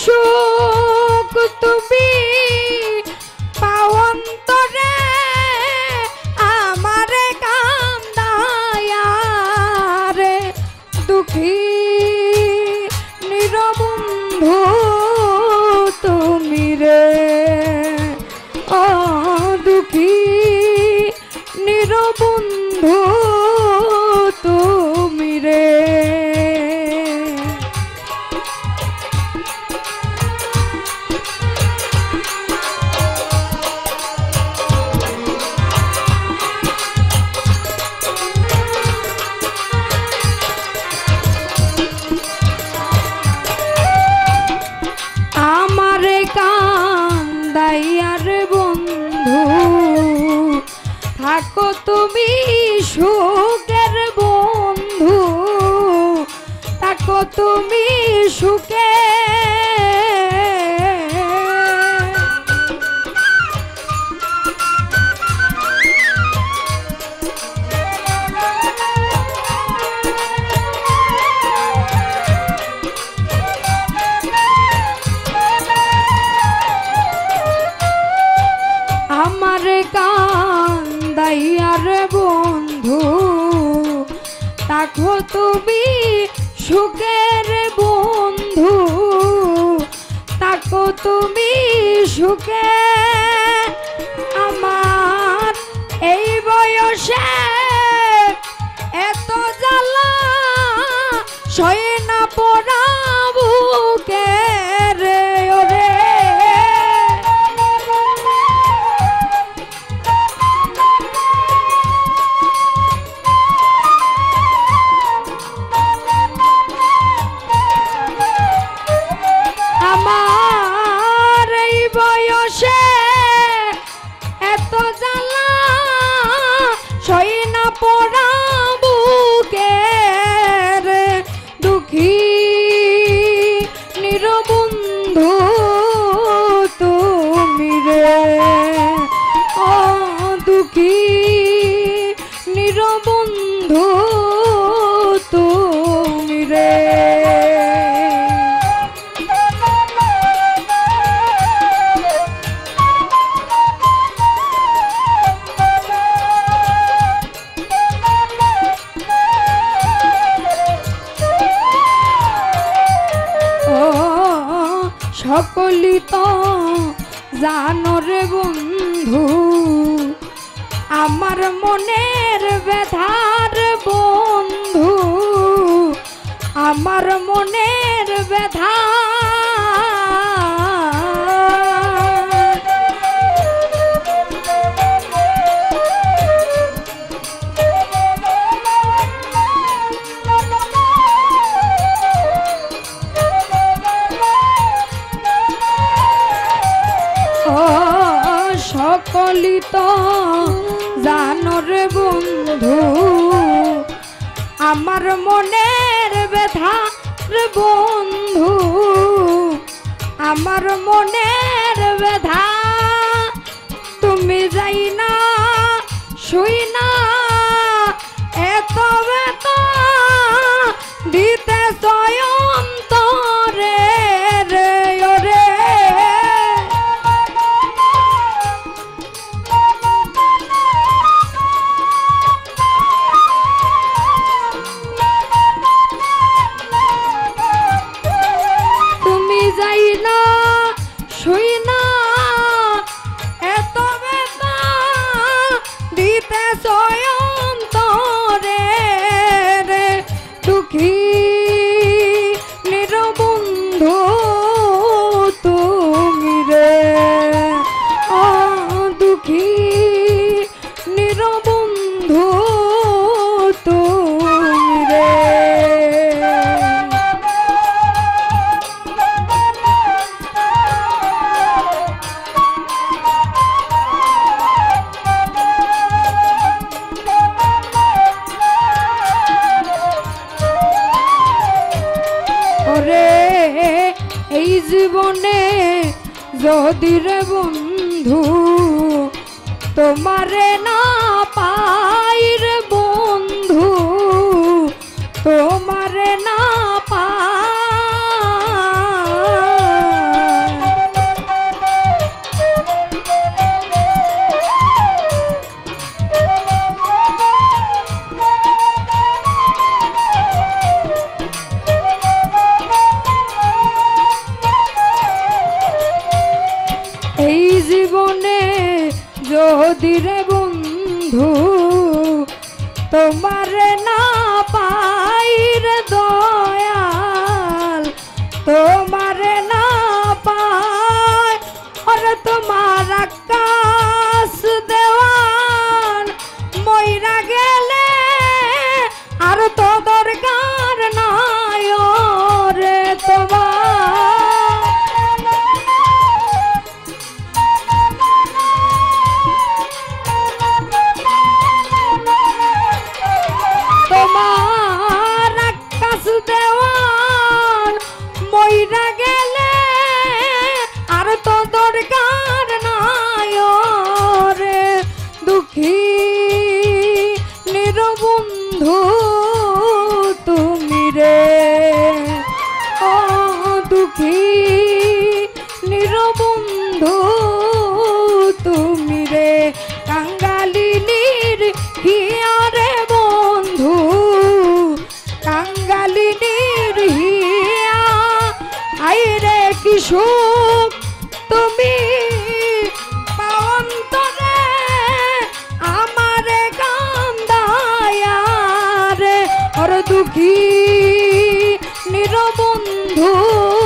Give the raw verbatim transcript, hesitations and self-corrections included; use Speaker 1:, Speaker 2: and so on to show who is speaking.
Speaker 1: সুখ তুমি পাওন্তরে আমারে কান্দায়া রে দুঃখী নিরবন্ধু তুমি রে ও দুঃখী নিরবন্ধু তুমি রে আমারে কান্দাইয়ার বন্ধু থাকো তুমি সুখের বন্ধু থাকো তুমি সুখে আমার কান্দাইয়ার বন্ধু তাকো তুমি সুখের বন্ধু তাকো তুমি সুখে আমার এই বয়সে এত জ্বালা সয় না পড়াবো কে রে ওরে আমার এই বয়সে এত জ্বালা সই না পড়াবো কে রে দুঃখী নিরবন্ধু তুমি রে ও দুঃখী নিরবন্ধু তুমি রে সকলি তো জানো রে বন্ধু আমার মনের ব্যথার বন্ধু আমার মনের ব্যথা সকলি তো জানো রে বন্ধু আমার মনের ব্যথা রে বন্ধু আমার মনের ব্যথা তুমি যাই না শুই না এত ব্যথা দিতে অন্তরে রে ওরে যাই না শুই না এত ব্যথা দিতে অন্তরে রে দুঃখী নিরবন্ধু তুমি রে ও দুঃখী নিরবন্ধু তুমি রে এই জীবনে যদি রে বন্ধু তোমারে না পাই রে বন্ধু তোমারে না পাই তোমারে না পাইর দয়াল তোমারে না পাই ওরে তোমার আকাশ দেওয়ান মইরা গেলে আর তো দরকার নাই রে তোমার তোমার আকাশ দেওয়ান মইরা গেলে আর তো দরকার নাই রে দুঃখী নিরবন্ধু তুমি রে ও দুঃখী নিরবন্ধু তুমি রে কাঙ্গালিনীর হিয়ারে বন্ধু কাঙ্গালিনীর হিয়া আইরে কি সুখ তুমি পান্তরে আমারে কান্দায়া রে ওর দুঃখী নিরবন্ধু